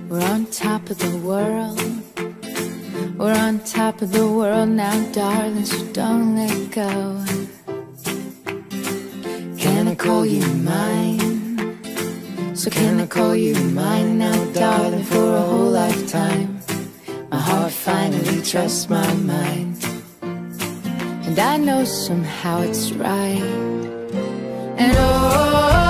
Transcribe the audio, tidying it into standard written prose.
We're on top of the world. We're on top of the world now, darling, so don't let go. Can I call you mine? So can I call you mine now, darling, for a whole lifetime? My heart finally trusts my mind, and I know somehow it's right. And oh,